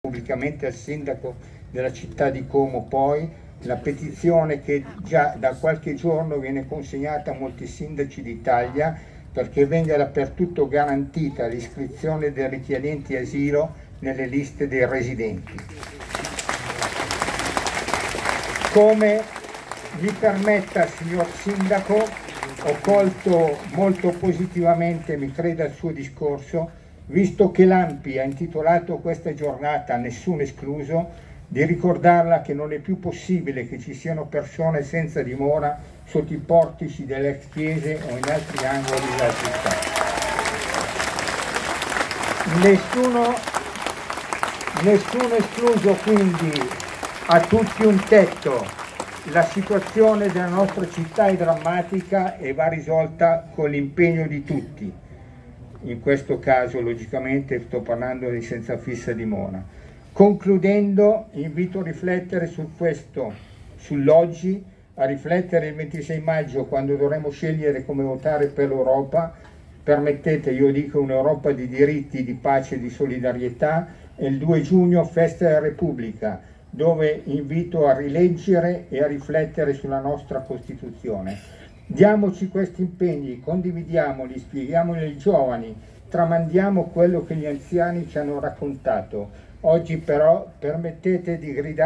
pubblicamente al sindaco della città di Como poi la petizione che già da qualche giorno viene consegnata a molti sindaci d'Italia perché venga dappertutto garantita l'iscrizione dei richiedenti asilo nelle liste dei residenti. Come mi permetta, signor Sindaco, ho colto molto positivamente, mi creda, il suo discorso, visto che l'ANPI ha intitolato questa giornata Nessuno escluso, di ricordarla che non è più possibile che ci siano persone senza dimora sotto i portici delle ex chiese o in altri angoli della città. Nessuno escluso, quindi a tutti un tetto. La situazione della nostra città è drammatica e va risolta con l'impegno di tutti. In questo caso, logicamente, sto parlando di senza fissa dimora. Concludendo, invito a riflettere su questo, sull'oggi, a riflettere il 26 maggio quando dovremo scegliere come votare per l'Europa. Permettete, io dico un'Europa di diritti, di pace e di solidarietà, e il 2 giugno festa della Repubblica, dove invito a rileggere e a riflettere sulla nostra Costituzione. Diamoci questi impegni, condividiamoli, spieghiamoli ai giovani, tramandiamo quello che gli anziani ci hanno raccontato. Oggi però permettetemi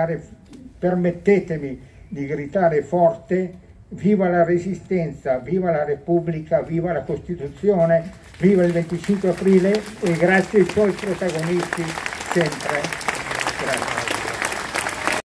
di gridare forte: viva la Resistenza, viva la Repubblica, viva la Costituzione, viva il 25 aprile e grazie ai suoi protagonisti sempre. Grazie.